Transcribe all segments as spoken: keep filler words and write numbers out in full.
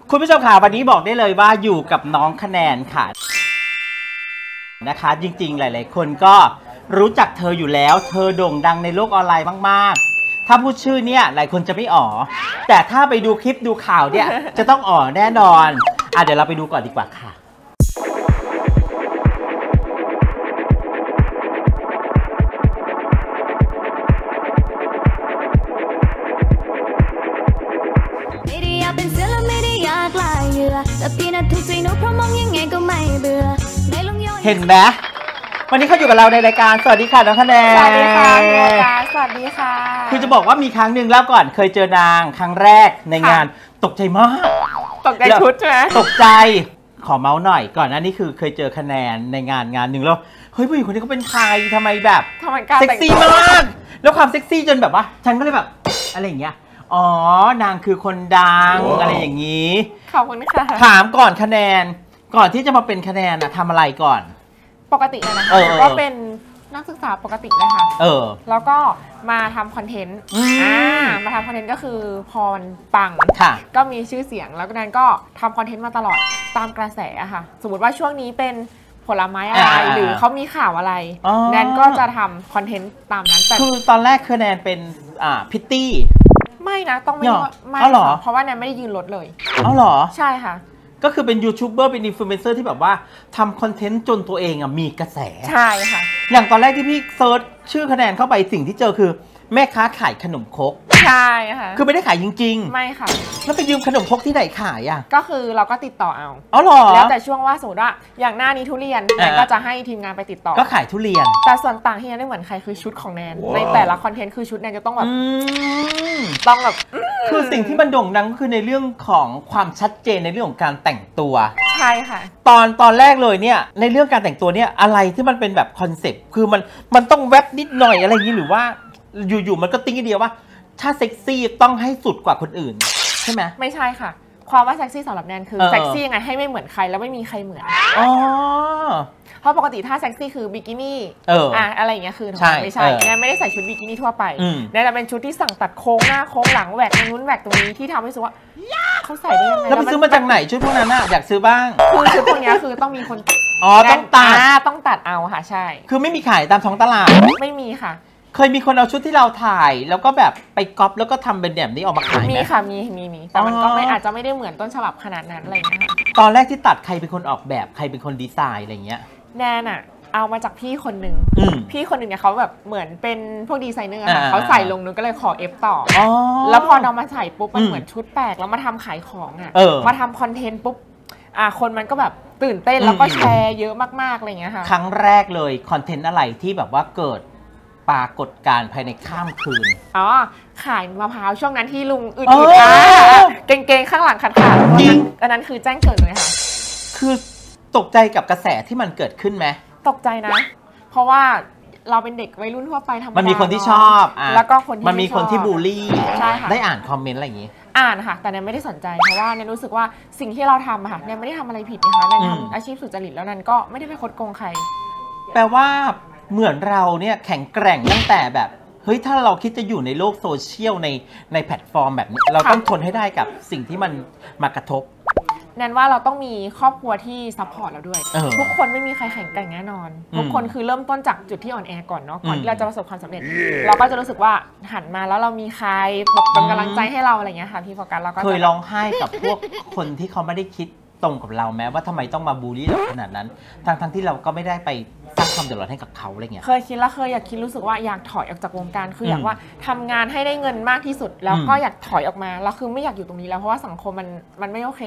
คุณผู้ชมค่ะวันนี้บอกได้เลยว่าอยู่กับน้องคะแนนค่ะนะคะจริงๆหลายๆคนก็รู้จักเธออยู่แล้วเธอโด่งดังในโลกออนไลน์มากๆถ้าพูดชื่อเนี่ยหลายคนจะไม่อ๋อแต่ถ้าไปดูคลิปดูข่าวเนี่ยจะต้องอ๋อแน่นอนอ่ะเดี๋ยวเราไปดูก่อนดีกว่าค่ะเป็นเสือและไม่ได้อยากลายเหยื่อแต่พี่น่ะถูกใจหนูเพราะมองยังไงก็ไม่เบื่อเห็นไหมวันนี้เขาอยู่กับเราในรายการสวัสดีค่ะน้องคะแนนสวัสดีค่ะพี่โอกาสสวัสดีค่ะคือจะบอกว่ามีครั้งหนึ่งแล้วก่อนเคยเจอนางครั้งแรกในงานตกใจมากตกใจชุดใช่ไหมตกใจขอเมาส์หน่อยก่อนหน้านี้คือเคยเจอคะแนนในงานงานหนึ่งแล้วเฮ้ยผู้หญิงคนนี้เขาเป็นใครทำไมแบบเซ็กซี่มากแล้วความเซ็กซี่จนแบบว่าฉันก็เลยแบบอะไรอย่างเงี้ยอ๋อนางคือคนดัง wow. อะไรอย่างนี้ขอบคุณค่ะถามก่อนคะแนนก่อนที่จะมาเป็นคะแนนนะทำอะไรก่อนปกตินะคะก็เป็นนักศึกษาปกติเลยค่ะเออแล้วก็มาทำคอนเทนต์อ่ามาทำคอนเทนต์ก็คือพรปังก็มีชื่อเสียงแล้วก็นั้นก็ทำคอนเทนต์มาตลอดตามกระแสอะค่ะสมมติว่าช่วงนี้เป็นผลไม้อะไรหรือเขามีข่าวอะไรแนนก็จะทำคอนเทนต์ตามนั้นแต่คือตอนแรกคือแนนเป็นอ่าพิตตี้ไม่นะต้องไม่ไม่เพราะว่าแนนไม่ได้ยืนรถเลยอ๋อเหรอใช่ค่ะก็คือเป็นยูทูบเบอร์เป็นอินฟลูเอนเซอร์ที่แบบว่าทำคอนเทนต์จนตัวเองอ่ะมีกระแสใช่ค่ะอย่างตอนแรกที่พี่เซิร์ชชื่อคะแนนเข้าไปสิ่งที่เจอคือแม่ค้าขายขนมครกใช่ค่ะคือไม่ได้ขายจริงๆไม่ค่ะแล้วไปยืมขนมครกที่ไหนขายอ่ะก็คือเราก็ติดต่อเอาอ๋อเหรอแล้วแต่ช่วงว่าสมมติว่าอย่างหน้านี้ทุเรียนแนนก็จะให้ทีมงานไปติดต่อก็ขายทุเรียนแต่ส่วนต่างที่แนนไม่เหมือนใครคือชุดของแนนในแต่ละคอนเทนต์คือชุดแนนจะต้องแบบต้องแบบคือสิ่งที่มันโด่งดังก็คือในเรื่องของความชัดเจนในเรื่องของการแต่งตัวใช่ค่ะตอนตอนแรกเลยเนี่ยในเรื่องการแต่งตัวเนี่ยอะไรที่มันเป็นแบบคอนเซ็ปต์คือมันมันต้องแวบนิดหน่อยอะไรอย่างนี้หรือว่าอยู่ๆมันก็ติ้งเดียวว่าถ้าเซ็กซี่ต้องให้สุดกว่าคนอื่นใช่ไหมไม่ใช่ค่ะความว่าเซ็กซี่สำหรับแนนคือเซ็กซี่ยังไงให้ไม่เหมือนใครแล้วไม่มีใครเหมือนอ๋อเพราะปกติถ้าเซ็กซี่คือบิกินี่อ่ะอะไรอย่างเงี้ยคือไม่ใช่แนนไม่ได้ใส่ชุดบิกินี่ทั่วไปแนนจะเป็นชุดที่สั่งตัดโค้งหน้าโค้งหลังแหวกตรงนู้นแหวกตรงนี้ที่ทำให้รู้สึกว่าเขาใส่ได้ยังไงแล้วไปซื้อมาจากไหนชุดพวกนั้นน่ะอยากซื้อบ้างคือชุดพวกนี้คือต้องมีคนอ๋อต้องตัดต้องตัดเอาค่ะใช่คือไม่มีขายตามท้องตลาดไม่มีค่ะเคยมีคนเอาชุดที่เราถ่ายแล้วก็แบบไปก๊อปแล้วก็ทำเป็นแบบนี้ออกมาขายไหมมีค่ะมีมีมีแต่มันก็ไม่อาจจะไม่ได้เหมือนต้นฉบับขนาดนั้นอะไรอย่างเงี้ยตอนแรกที่ตัดใครเป็นคนออกแบบใครเป็นคนดีไซน์อะไรเงี้ยแนนอะเอามาจากพี่คนหนึ่งพี่คนหนึ่งเนี่ยเขาแบบเหมือนเป็นพวกดีไซเนอร์ค่ะเขาใส่ลงนึงก็เลยขอเอฟต่อแล้วพอเรามาใส่ปุ๊บมันเหมือนชุดแปลกแล้วมาทำขายของอะมาทำคอนเทนต์ปุ๊บอ่ะคนมันก็แบบตื่นเต้นแล้วก็แชร์เยอะมากๆอะไรเงี้ยค่ะครั้งแรกเลยคอนเทนต์อะไรที่แบบว่าเกิดปรากฏการณ์ภายในข้ามคืนอ๋อขายมะพร้าวช่วงนั้นที่ลุงอึดอึดอ่ะเก่งๆข้างหลังขาดขาดจริงอันนั้นคือแจ้งเกิดเลยค่ะคือตกใจกับกระแสที่มันเกิดขึ้นไหมตกใจนะเพราะว่าเราเป็นเด็กวัยรุ่นทั่วไปธรรมดามันมีคนที่ชอบแล้วก็คนที่มันมีคนที่บูลลี่ใช่ค่ะได้อ่านคอมเมนต์อะไรอย่างงี้อ่านค่ะแต่เนี่ยไม่ได้สนใจเพราะว่าเนี่ยรู้สึกว่าสิ่งที่เราทำค่ะเนี่ยไม่ได้ทำอะไรผิดนะคะเนี่ยทำอาชีพสุจริตแล้วนั้นก็ไม่ได้ไปคดโกงใครแปลว่าเหมือนเราเนี่ยแข็งแกร่งตั้งแต่แบบเฮ้ยถ้าเราคิดจะอยู่ในโลกโซเชียลในในแพลตฟอร์มแบบนี้เราต้องทนให้ได้กับสิ่งที่มันมากระทบนั่นว่าเราต้องมีครอบครัวที่ซัพพอร์ตเราด้วยทุกคนไม่มีใครแข็งแกร่งแน่นอนทุกคนคือเริ่มต้นจากจุดที่อ่อนแอก่อนเนาะก่อนที่เราจะประสบความสำเร็จเราก็จะรู้สึกว่าหันมาแล้วเรามีใครแบบเป็นกำลังใจให้เราอะไรเงี้ยค่ะพี่โฟกัสเราก็เคยร้องไห้กับพวกคนที่เขาไม่ได้คิดตรงกับเราแม้ว่าทำไมต้องมาบูลลี่เราขนาดนั้นทั้งทั้งที่เราก็ไม่ได้ไปสร้างความเดือดร้อนให้กับเขาอะไรเงี้ยเคยคิดแล้วเคยอยากคิดรู้สึกว่าอยากถอยออกจากวงการคืออยากว่าทำงานให้ได้เงินมากที่สุดแล้วก็อยากถอยออกมาแล้วคือไม่อยากอยู่ตรงนี้แล้วเพราะว่าสังคมมันมันไม่โอเค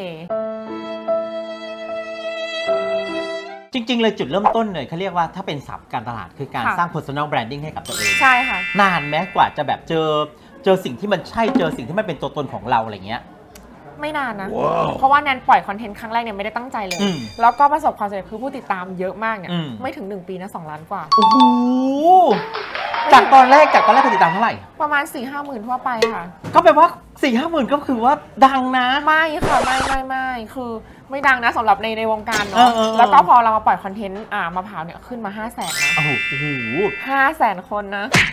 จริงๆเลยจุดเริ่มต้นเลยเขาเรียกว่าถ้าเป็นศัพท์การตลาดคือการสร้าง personal branding ให้กับตัวเองใช่ค่ะนานแม้กว่าจะแบบเจอเจอสิ่งที่มันใช่เจอสิ่งที่มันเป็นตัวตนของเราอะไรเงี้ยไม่นานนะ wow. เพราะว่าแนนปล่อยคอนเทนต์ครั้งแรกเนี่ยไม่ได้ตั้งใจเลยแล้วก็ประสบความสำเร็จคือผู้ติดตามเยอะมากเนี่ยไม่ถึงหนึ่งปีนะสองล้านกว่าโอ้โหจากตอนแรกจากตอนแรกผู้ติดตามเท่าไหร่ประมาณ สี่ห้าหมื่นทั่วไปค่ะก็แปลว่า สี่ห้าหมื่นก็คือว่าดังนะไม่ค่ะไม่ไม่ไม่คือไม่ดังนะสำหรับในในวงการเนาะแล้วก็พอเรามาปล่อยคอนเทนต์อ่ามะพร้าวเนี่ยขึ้นมาห้าแสนนะโอ้โหห้าแสนคนนะ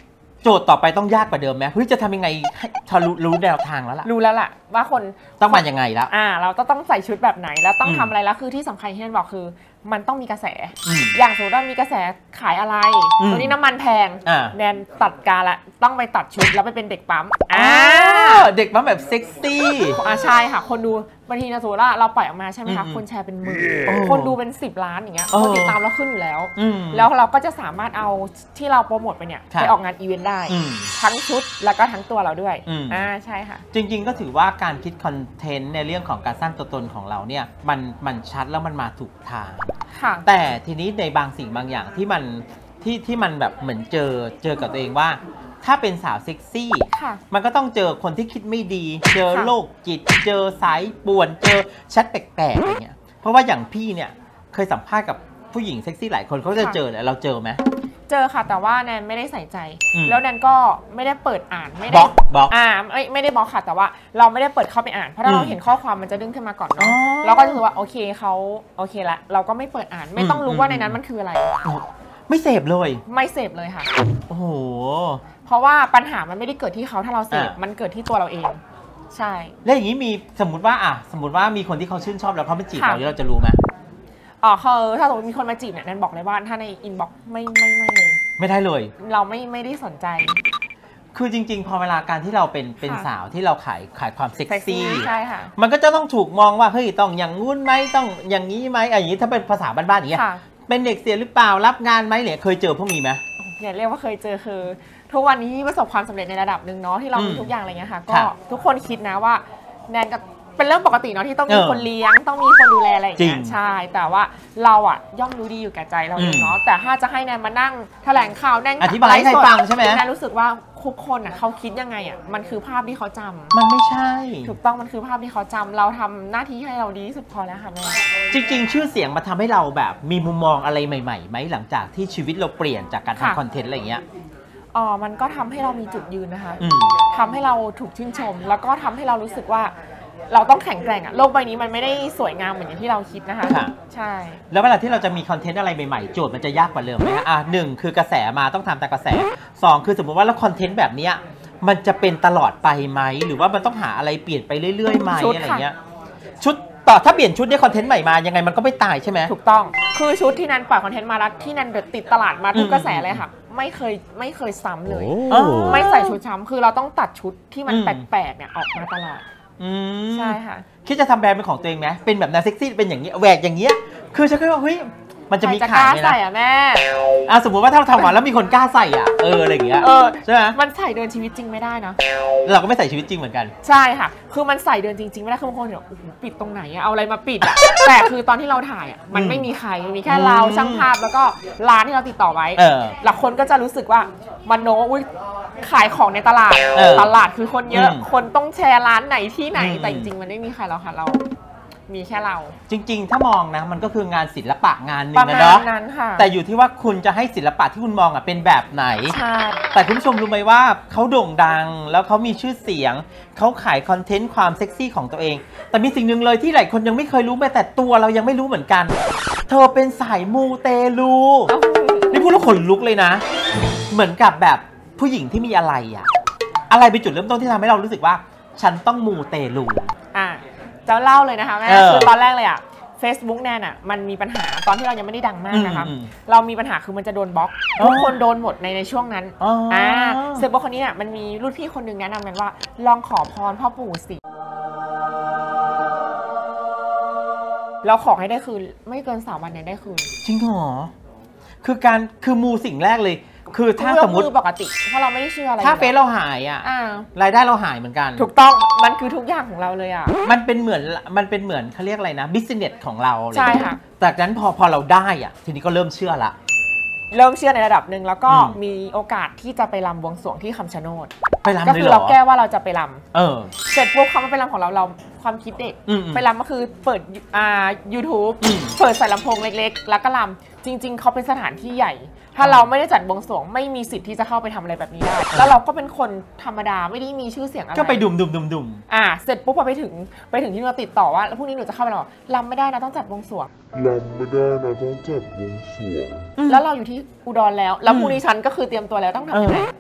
โจทย์ต่อไปต้องยากกว่าเดิมไหมเฮ้ยจะทำยังไงให้ทะลุรู้แนวทางแล้วล่ะรู้แล้วล่ะว่าคนต้องมายังไงแล้วอ่าเราต้องต้องใส่ชุดแบบไหนแล้วต้องทำอะไรแล้วคือที่สำคัญที่แนนบอกคือมันต้องมีกระแสอย่างสมมติว่ามีกระแสขายอะไรตัวนี้น้ำมันแพงแนนตัดการละต้องไปตัดชุดแล้วไปเป็นเด็กปั๊มอ่าเด็กปั๊มแบบเซ็กซี่อ่าใช่ค่ะคนดูบางทีนะสมมติว่าเราปล่อยออกมาใช่ไหมคะคนแชร์เป็นหมื่นคนดูเป็นสิบล้านอย่างเงี้ยคนติดตามเราขึ้นอยู่แล้วแล้วเราก็จะสามารถเอาที่เราโปรโมทไปเนี่ยไปออกงานอีเวนต์ได้ทั้งชุดแล้วก็ทั้งตัวเราด้วยอ่าใช่ค่ะจริงๆก็ถือว่าการคิดคอนเทนต์ในเรื่องของการสร้างตัวตนของเราเนี่ยมันมันชัดแล้วมันมาถูกทางแต่ทีนี้ในบางสิ่งบางอย่างที่มันที่ที่มันแบบเหมือนเจอเจอกับตัวเองว่าถ้าเป็นสาวเซ็กซี่มันก็ต้องเจอคนที่คิดไม่ดีเจอโรคจิตเจอสายป่วนเจอแชทแปลกๆอะไรเงี้ยเพราะว่าอย่างพี่เนี่ยเคยสัมภาษณ์กับผู้หญิงเซ็กซี่หลายคนเขาจะเจอเนี่ยเราเจอไหมเจอค่ะแต่ว่าแนนไม่ได้ใส่ใจแล้วแนนก็ไม่ได้เปิดอ่านไม่ได้บล็อกบล็อกอ่าไม่ไม่ได้บล็อกค่ะแต่ว่าเราไม่ได้เปิดเข้าไปอ่านเพราะถ้าเราเห็นข้อความมันจะดึงขึ้นมาก่อนเนาะเราก็จะรู้ว่าโอเคเขาโอเคละเราก็ไม่เปิดอ่านไม่ต้องรู้ว่าในนั้นมันคืออะไรไม่เสพเลยไม่เสพเลยค่ะโอ้โหเพราะว่าปัญหามันไม่ได้เกิดที่เขาถ้าเราเสพมันเกิดที่ตัวเราเองใช่แล้วอย่างนี้มีสมมติว่าอ่ะสมมติว่ามีคนที่เขาชื่นชอบแล้วเขาไม่จีบเราเราจะรู้ไหมอ๋อคือถ้าสมมติมีคนมาจีบเนี่ยแนนบอกเลยว่าถ้าในอินบ็อกซ์ไม่ไม่ไม่เลยไม่ได้เลยเราไม่ไม่ได้สนใจคือจริงๆพอเวลาการที่เราเป็นเป็นสาวที่เราขายขายความเซ็กซี่ใช่ค่ะมันก็จะต้องถูกมองว่าเฮ้ยต้องอย่างงู้นไหมต้องอย่างนี้ไหมอย่างนี้ถ้าเป็นภาษาบ้านๆอย่างเงี้ยเป็นเด็กเสียหรือเปล่ารับงานไหมเนี่ยเคยเจอพวกนี้ไหมอย่าเรียกว่าเคยเจอคือทุกวันนี้ประสบความสำเร็จในระดับหนึ่งเนาะที่เรามีทุกอย่างอะไรเงี้ยค่ะก็ทุกคนคิดนะว่าแนนกับเป็นเรื่องปกติเนาะที่ต้องมีคนเลี้ยงต้องมีคนดูแลอะไรอย่างเงี้ยใช่แต่ว่าเราอ่ะย่อมรู้ดีอยู่แก่ใจเราเองเนาะแต่ถ้าจะให้แนนมานั่งแถลงข่าวแนนอธิบายให้ใครฟังใช่ไหมแนนรู้สึกว่าทุกคนอ่ะเขาคิดยังไงอ่ะมันคือภาพที่เขาจำมันไม่ใช่ถูกต้องมันคือภาพที่เขาจำเราทำหน้าที่ให้เราดีที่สุดพอแล้วค่ะแม่จริงๆชื่อเสียงมาทำให้เราแบบมีมุมมองอะไรใหม่ๆไหมหลังจากที่ชีวิตเราเปลี่ยนจากการทำคอนเทนต์อะไรอย่างเงี้ยอ๋อมันก็ทำให้เรามีจุดยืนนะคะทำให้เราถูกชื่นชมแล้วก็ทำให้เรารู้สึกว่าเราต้องแข็งแกร่งอะโลกใบนี้มันไม่ได้สวยงามเหมือนอย่างที่เราคิดนะคะใช่แล้วเวลาที่เราจะมีคอนเทนต์อะไรใหม่ๆโจทย์มันจะยากกว่าเดิมไหมคะอ่ะหนึ่งคือกระแสมาต้องทำตามกระแสสองคือสมมติว่าแล้วคอนเทนต์แบบนี้มันจะเป็นตลอดไปไหมหรือว่ามันต้องหาอะไรเปลี่ยนไปเรื่อยๆไหมอะไรเงี้ยชุดต่อถ้าเปลี่ยนชุดได้คอนเทนต์ใหม่มายังไงมันก็ไม่ตายใช่ไหมถูกต้องคือชุดที่นันปล่อยคอนเทนต์มาแล้วที่นันติดตลาดมาทุกกระแสเลยค่ะไม่เคยไม่เคยซ้ำเลยไม่ใส่ชุดซ้ำคือเราต้องตัดชุดที่มันแปลกๆเนี่ยออกมาตลอดใช่ค่ะคิดจะทำแบรนด์เป็นของตัวเองไหมเป็นแบบแนวเซ็กซี่เป็นอย่างนี้แหวกอย่างเงี้ยคือฉันก็ว่าเฮ้ยมันจะมีขายไหมนะใส่อะแม่อ่ะสมมติว่าถ้าเราทำมาแล้วมีคนกล้าใส่อ่ะเอออะไรอย่างเงี้ยใช่ไหมมันใส่เดินชีวิตจริงไม่ได้นะเราก็ไม่ใส่ชีวิตจริงเหมือนกันใช่ค่ะคือมันใส่เดินจริงๆไม่ได้คือบางคนเนี่ยปิดตรงไหนอะเอาอะไรมาปิดอะแต่คือตอนที่เราถ่ายอะมันไม่มีใครมันมีแค่เราช่างภาพแล้วก็ร้านที่เราติดต่อไว้แล้วคนก็จะรู้สึกว่ามันโน้อุ้ยขายของในตลาดตลาดคือคนเยอะคนต้องแชร์ร้านไหนที่ไหนแต่จริงๆมันไม่มีใครแล้วค่ะเรามีแค่เราจริงๆถ้ามองนะมันก็คืองานศิลปะงานหนึ่งนะเนาะแต่อยู่ที่ว่าคุณจะให้ศิลปะที่คุณมองอ่ะเป็นแบบไหนแต่คุณผู้ชมรู้ไหมว่าเขาโด่งดังแล้วเขามีชื่อเสียงเขาขายคอนเทนต์ความเซ็กซี่ของตัวเองแต่มีสิ่งหนึ่งเลยที่หลายคนยังไม่เคยรู้แม้แต่ตัวเรายังไม่รู้เหมือนกันเธอเป็นสายมูเตลูนี่พูดแล้วขนลุกเลยนะเหมือนกับแบบผู้หญิงที่มีอะไรอะอะไรเป็นจุดเริ่มต้นที่ทำให้เรารู้สึกว่าฉันต้องมูเตลูอ่ะจะเล่าเลยนะคะแม่คือตอนแรกเลยอ่ะ Facebook แนนอ่ะมันมีปัญหาตอนที่เรายังไม่ได้ดังมากนะคะเรามีปัญหาคือมันจะโดนบล็อกทุกคนโดนหมดในในช่วงนั้นอ่าเสร็จบล็อกคนนี้เนี่ยมันมีรุ่นพี่คนหนึ่งแนะนำกันว่าลองขอพรพ่อปู่สิเราขอให้ได้คืนไม่เกินสามวันเนี่ยได้คืนจริงเหรอคือการคือมูสิ่งแรกเลยคือถ้าสมมติปกติเพราะเราไม่ได้เชื่ออะไรถ้าเฟซเราหายอ่ะรายได้เราหายเหมือนกันถูกต้องมันคือทุกอย่างของเราเลยอ่ะมันเป็นเหมือนมันเป็นเหมือนเขาเรียกอะไรนะบิสเนสของเราใช่ค่ะจากนั้นพอพอเราได้อ่ะทีนี้ก็เริ่มเชื่อละเริ่มเชื่อในระดับหนึ่งแล้วก็มีโอกาสที่จะไปรำบวงสรวงที่คำชะโนดไปรำก็คือเราแก้ว่าเราจะไปรำเออเสร็จปุ๊บคำว่าไปรำของเราเราความคิดเด็กไปรำก็คือเปิดอ่า ยูทูบ เปิดใส่ลำโพงเล็กๆแล้วก็รำจริงๆเขาเป็นสถานที่ใหญ่ถ้าเราไม่ได้จัดบวงสรวงไม่มีสิทธิ์ที่จะเข้าไปทำอะไรแบบนี้ได้แล้วเราก็เป็นคนธรรมดาไม่ได้มีชื่อเสียงอะไรก็ไปดุมดุมดุมดุมอ่าเสร็จปุ๊บพอไปถึงไปถึงที่เราติดต่อว่าแล้วพรุ่งนี้หนูจะเข้าไปหรอรำไม่ได้นะต้องจัดบวงสรวงรำไม่ได้นะต้องจัดบวงสรวงแล้วเราอยู่ที่อุดรแล้วแล้วพรุ่งนี้ฉันก็คือเตรียมตัวแล้วต้องทำยังไง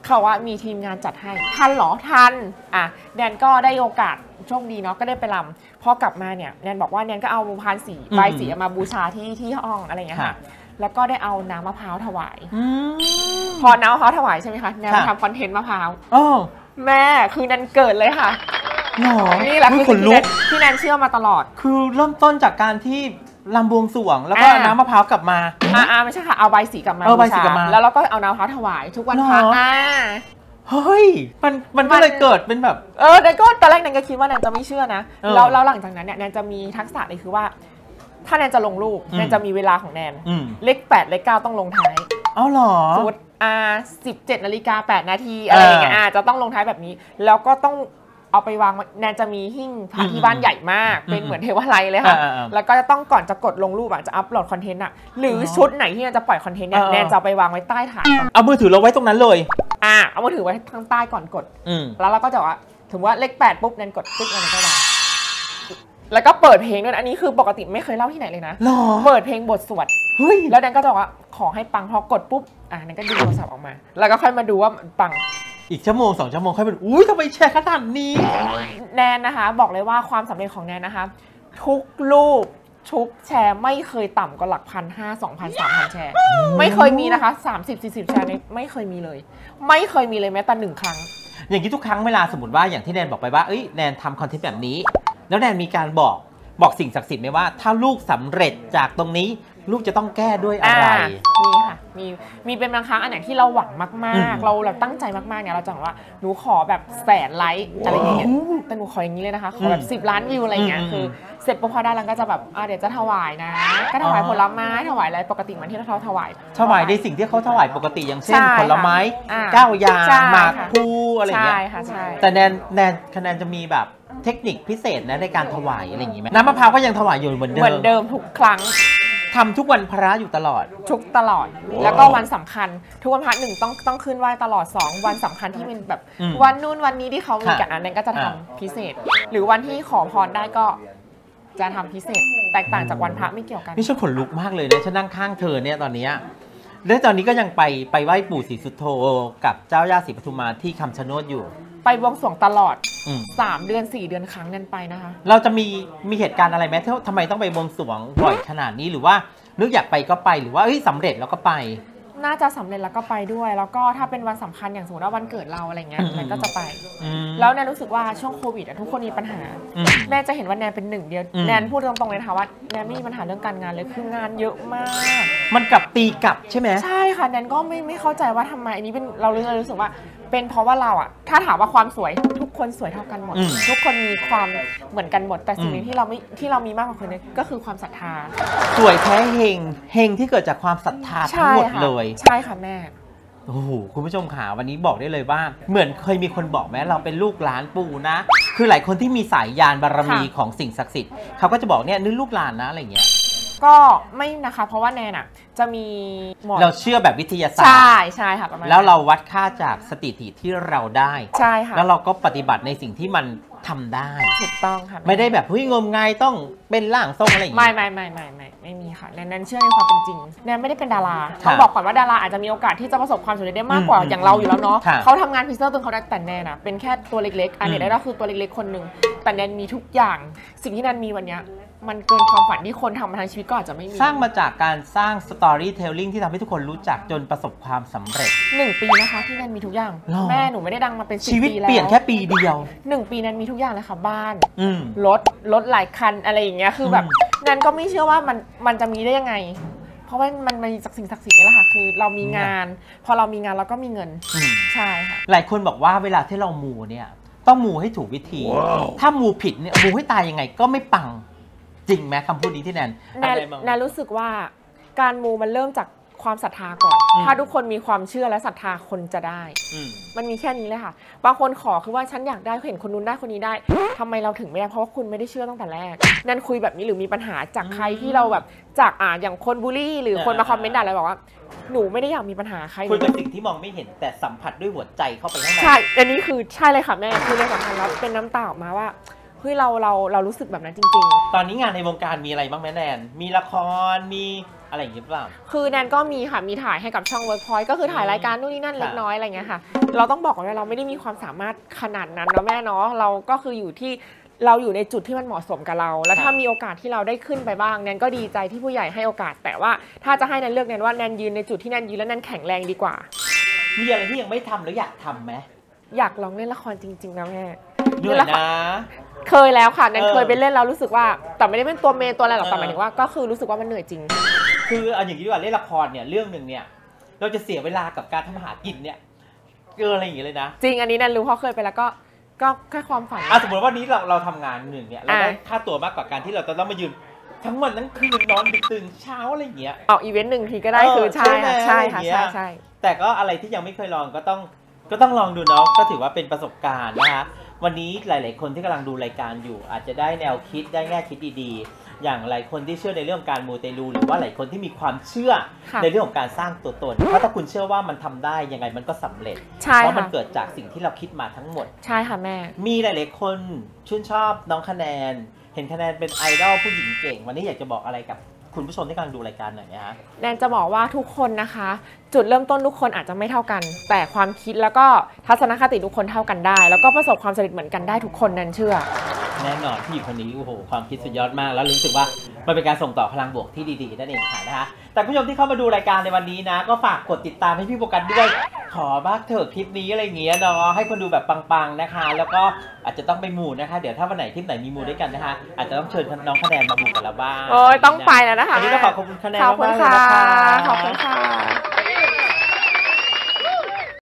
เขาว่ามีทีมงานจัดให้ทันเหรอทันอ่ะแนนก็ได้โอกาสโชคดีเนาะก็ได้ไปรำพอกลับมาเนี่ยแนนบอกว่าแนนก็เอาพานสีใบสีมาบูชาที่ที่ห้องอะไรอย่างเงี้ยค่ะแล้วก็ได้เอาน้ำมะพร้าวถวายพอน้ำมะพร้าวถวายใช่ไหมคะแนนทำคอนเทนต์มะพร้าวแม่คือแนนเกิดเลยค่ะนี่แหละคือสิ่งที่แนนที่แนนเชื่อมาตลอดคือเริ่มต้นจากการที่ลำบวงสรวงแล้วก็น้ำมะพร้าวกลับมาอ่าไม่ใช่ค่ะเอาใบสีกลับมาเอาใบสีกลับมาแล้วเราก็เอาน้ำมะพร้าวถวายทุกวันพระอ่าเฮ้ยมันมันก็เลยเกิดเป็นแบบเออแนนก็ตอนแรกแนนก็คิดว่าแนนจะไม่เชื่อนะแล้วแล้วหลังจากนั้นเนี่ยแนนจะมีทักษะเลยคือว่าถ้าแนนจะลงรูปแนนจะมีเวลาของแนนเลขแปดเลขเก้าต้องลงท้ายอ๋อเหรอสมมติอ่าสิบเจ็ดนาฬิกาแปดนาทีอะไรอย่างเงี้ยอ่าจะต้องลงท้ายแบบนี้แล้วก็ต้องเอาไปวางแนนจะมีหิ้งพระที่บ้านใหญ่มากเป็นเหมือนเทวไลเลยค่ะแล้วก็จะต้องก่อนจะกดลงรูปอ่ะจะอัพโหลดคอนเทนต์อ่ะหรือชุดไหนที่แนนจะปล่อยคอนเทนต์เนี่ยแนนจะไปวางไว้ใต้ฐานเอามือถือเราไว้ตรงนั้นเลยอ่าเอามือถือไว้ข้างใต้ก่อนกดแล้วเราก็จะว่าถึงว่าเลขแปดปุ๊บแนนกดปึ๊กอะไรก็ได้แล้วก็เปิดเพลงด้วยอันนี้คือปกติไม่เคยเล่าที่ไหนเลยนะเปิดเพลงบทสวดแล้วแนนก็จะว่าขอให้ปังพอกดปุ๊บอ่าแนนก็ดึงโทรศัพท์ออกมาแล้วก็ค่อยมาดูว่าปังอีกชั่วโมงสองชั่วโมงค่อยเป็นอุ้ยทำไมแชร์ขนาดนี้แนนนะคะบอกเลยว่าความสำเร็จของแนนนะคะทุกรูปทุกแชร์ไม่เคยต่ำกว่าหลักพันห้าสองพันสามพันแชร์ไม่เคยมีนะคะสามสิบสี่สิบแชร์ในไม่เคยมีเลยไม่เคยมีเลยแม้แต่หนึ่งครั้งอย่างนี้ทุกครั้งเวลาสมมติว่าอย่างที่แนนบอกไปว่าเอ้ยแนนทำคอนเทนต์แบบนี้แล้วแนนมีการบอกบอกสิ่งศักดิ์สิทธิ์ไหมว่าถ้าลูกสำเร็จจากตรงนี้ลูกจะต้องแก้ด้วยอะไรมีค่ะมีมีเป็นบางครั้งอันไหนที่เราหวังมากๆเราเราตั้งใจมากๆเนี่ยเราจะบอกว่าหนูขอแบบแสนไลค์อะไรอย่างเงี้ยแต่หนูขออย่างนี้เลยนะคะขอแบบสิบล้านวิวอะไรเงี้ยคือเสร็จปุ๊บพอได้แล้วก็จะแบบอ่าเดี๋ยวจะถวายนะก็ถวายผลไม้ถวายอะไรปกติเหมือนที่เราถวายถวายในสิ่งที่เขาถวายปกติอย่างเช่นผลไม้เก้าอย่างหมากพลูอะไรเงี้ยใช่ค่ะใช่แต่แนนแนนคะแนนจะมีแบบเทคนิคพิเศษนะในการถวายอะไรอย่างงี้ไหมน้ำมะพร้าวก็ยังถวายอยู่เหมือนเดิมเหมือนเดิมทุกครั้งทำทุกวันพระอยู่ตลอดทุกตลอดแล้วก็วันสำคัญทุกวันพระหนึ่งต้องต้องขึ้นไหว้ตลอดสองวันสำคัญที่เป็นแบบวันนู้นวันนี้ที่เขามีกันนั้นก็จะทำพิเศษหรือวันที่ขอพรได้ก็จะทำพิเศษแตกต่างจากวันพระไม่เกี่ยวกันนี่ฉันขนลุกมากเลยนะฉันนั่งข้างเธอเนี่ยตอนนี้แล้วตอนนี้ก็ยังไปไปไหว้ปู่ศรีสุโธกับเจ้าย่าศรีปทุมมาที่คำชะโนดอยู่ไปบวงสรวงตลอดสามเดือนสี่เดือนครั้งนั้นไปนะคะเราจะมีมีเหตุการณ์อะไรไหมที่ทำไมต้องไปบวงสรวงบ่อยขนาดนี้หรือว่านึกอยากไปก็ไปหรือว่าเฮ้ยสำเร็จแล้วก็ไปน่าจะสำเร็จแล้วก็ไปด้วยแล้วก็ถ้าเป็นวันสำคัญอย่างสมมติว่าวันเกิดเราอะไรเงี้ยแนนก็จะไปแล้วแนนรู้สึกว่าช่วงโควิดทุกคนมีปัญหาแนนจะเห็นว่าแนนเป็นหนึ่งเดียวแนนพูดตรงๆเลยนะคะว่าแนนไม่มีปัญหาเรื่องการงานเลยคืองานเยอะมากมันกลับตีกลับใช่ไหมใช่ค่ะแนนก็ไม่ไม่เข้าใจว่าทำไมอันนี้เป็นเราเลยรู้สึกว่าเป็นเพราะว่าเราอะถ้าถามว่าความสวยทุกคนสวยเท่ากันหมดทุกคนมีความเหมือนกันหมดแต่สิ่งที่เราไม่ที่เรามีมากกว่าคนนึงก็คือความศรัทธาสวยแท้เฮงเฮงที่เกิดจากความศรัทธาทั้งหมดเลยใช่ค่ะแม่โอ้โหคุณผู้ชมขาวันนี้บอกได้เลยว่าเหมือนเคยมีคนบอกไหมเราเป็นลูกหลานปู่นะคือหลายคนที่มีสายยานบารมีของสิ่งศักดิ์สิทธิ์เขาก็จะบอกเนี่ยนี่ลูกหลานนะอะไรเงี้ยก็ไม่นะคะเพราะว่าแนนอะจะมีหมอเราเชื่อแบบวิทยาศาสตร์ใช่ใช่ค่ะประมาณแล้วเราวัดค่าจากสถิติที่เราได้ใช่ค่ะแล้วเราก็ปฏิบัติในสิ่งที่มันทำได้ถูกต้องค่ะไม่ได้แบบเฮ้ยงมงายต้องเป็นร่างทรงอะไรอย่างเงี้ยไม่ไม่ไม่ไม่ไม่ไม่มีค่ะแนนแนนเชื่อในความเป็นจริงแนนไม่ได้เป็นดาราต้องบอกก่อนว่าดาราอาจจะมีโอกาสที่จะประสบความสำเร็จได้มากกว่าอย่างเราอยู่แล้วเนาะเขาทำงานพรีเซนเตอร์จนเขาได้แต่แนนอะเป็นแค่ตัวเล็กๆอันนี้ได้ก็คือตัวเล็กๆคนหนึ่งแต่แนนมีทุกอย่างสิ่งที่แนนมีวันนี้มันเกินความฝันที่คนทำมาทั้งชีวิตก็อาจจะไม่มีสร้างมาจากการสร้างสตอรี่เทลลิ่งที่ทำให้ทุกคนรู้จักจนประสบความสำเร็จหนึ่งปีนะคะที่แนนมีทุกอย่างแม่หนูไม่ได้ดังมาเป็นสิบปีแล้วชีวิตเปลี่ยนแค่ปีเดียวหนึ่งปีแนนมีทุกอย่างเลยค่ะบ้านรถรถหลายคันอะไรอย่างเงี้ยคือแบบแนนก็ไม่เชื่อว่ามันมันจะมีได้ยังไงเพราะว่ามันมีจากสิ่งศักดิ์สิทธิ์นี่แหละค่ะคือเรามีงานพอเรามีงานเราก็มีเงินใช่ค่ะหลายคนบอกว่าเวลาที่เรามูเนี่ยต้องมูให้ถูกวิธี wow. ถ้ามูผิดเนี่ยมูให้ตายยังไงก็ไม่ปังจริงไหมคำพูดนี้ที่แนนแนนแนนรู้สึกว่าการมูมันเริ่มจากความศรัทธาก่อนถ้าทุกคนมีความเชื่อและศรัทธาคนจะได้มันมีแค่นี้เลยค่ะบางคนขอคือว่าฉันอยากได้เห็นคนนู้นได้คนนี้ได้ทำไมเราถึงไม่ได้เพราะว่าคุณไม่ได้เชื่อตั้งแต่แรกแนนคุยแบบนี้หรือมีปัญหาจากใครที่เราแบบจากอ่าอย่างคนบูลลี่หรือคนมาคอมเมนต์ด่าอะไรบอกว่าหนูไม่ได้อยากมีปัญหาใครคุยกับสิ่งที่มองไม่เห็นแต่สัมผัสด้วยหัวใจเข้าไปข้างในใช่อันนี้คือใช่เลยค่ะแม่คือในสำคัญแล้วเป็นน้ำตาออกมาว่าเฮ้ยเราเราเรารู้สึกแบบนั้นจริงๆตอนนี้งานในวงการมีอะไรบ้างแม่แนนมีละครมีอะไรอย่างเงี้ยเปล่าคือแนนก็มีค่ะมีถ่ายให้กับช่อง Workpoint ก็คือถ่ายรายการนู่นนี่นั่นเล็กน้อยอะไรเงี้ยค่ะเราต้องบอกว่าเราไม่ได้มีความสามารถขนาดนั้นเนาะแม่เนาะเราก็คืออยู่ที่เราอยู่ในจุดที่มันเหมาะสมกับเราแล้วถ้ามีโอกาสที่เราได้ขึ้นไปบ้างแนนก็ดีใจที่ผู้ใหญ่ให้โอกาสแต่ว่าถ้าจะให้แนนเลือกแนนว่าแนนยืนในจุดที่แนนยืนแล้วแนนแข็งแรงดีกว่ามีอะไรที่ยังไม่ทำแล้วอยากทำไหมอยากลองเล่นละครจริงๆนะแม่เหนื่อยนะเคยแล้วค่ะแนนเคยไปเล่นแล้วรู้สึกว่าแต่ไม่ได้เป็นตัวเมนตัวอะไรหรอกแต่หมายถึงว่าก็คือรู้สึกว่ามันเหนื่อยจริงคือเอาอย่างนี้ดีกว่าเล่นละครเนี่ยเรื่องหนึ่งเนี่ยเราจะเสียเวลากับการทำอาหารกินเนี่ยเกินอะไรอย่างเงี้ยเลยนะจริงอันนี้แนนรู้เพราะเคยไปแล้วก็ก็แค่ความฝันอ่ะสมมติว่านี้เราเราทำงานหนึ่งเนี่ยเราได้ค่าตัวมากกว่าการที่เราจะต้องมายืนทั้งวันทั้งคืนนอนดึกตื่นเช้าอะไรอย่างเงี้ยออกอีเวนต์หนึ่งทีก็ได้คือใช่ค่ะใช่ค่ะใช่ใช่แต่ก็อะไรที่ยังไม่เคยลองก็ต้องก็ต้องลองดูเนาะก็ถือว่าเป็นประสบการณ์นะคะวันนี้หลายๆคนที่กำลังดูรายการอยู่อาจจะได้แนวคิดได้แง่คิดดีๆอย่างหลายคนที่เชื่อในเรื่องการมูเตลูหรือว่าหลายคนที่มีความเชื่อในเรื่องของการสร้างตัวตนเพราะถ้าคุณเชื่อว่ามันทำได้ยังไงมันก็สำเร็จเพราะมันเกิดจากสิ่งที่เราคิดมาทั้งหมดใช่ค่ะแม่มีหลายๆคนชื่นชอบน้องคะแนนเห็นคะแนนเป็นไอดอลผู้หญิงเก่งวันนี้อยากจะบอกอะไรกับคุณผู้ชมที่กำลังดูรายการหน่อยนะฮะแนนจะบอกว่าทุกคนนะคะจุดเริ่มต้นทุกคนอาจจะไม่เท่ากันแต่ความคิดแล้วก็ทัศนคติทุกคนเท่ากันได้แล้วก็ประสบความสำเร็จเหมือนกันได้ทุกคนแนนเชื่อแน่นอนผู้หญิงคนนี้โอ้โหความคิดสุดยอดมากแล้วรู้สึกว่ามันเป็นการส่งต่อพลังบวกที่ดีๆนั่นเองค่ะนะคะแต่ผู้ชมที่เข้ามาดูรายการในวันนี้นะก็ฝากกดติดตามให้พี่โฟกัสด้วยขอบ้างเถอะคลิปนี้อะไรเงี้ยเนาะให้คนดูแบบปังๆนะคะแล้วก็อาจจะต้องไปหมู่นะคะเดี๋ยวถ้าวันไหนที่ไหนมีหมู่ด้วยกันนะคะอาจจะต้องเชิญน้องคะแนนมาหมู่กันแล้วบ้างโอ้ยต้องไปแล้วนะคะวันนี้ก็ขอบคุณคะแนนมากๆเลยนะคะขอบคุณค่ะ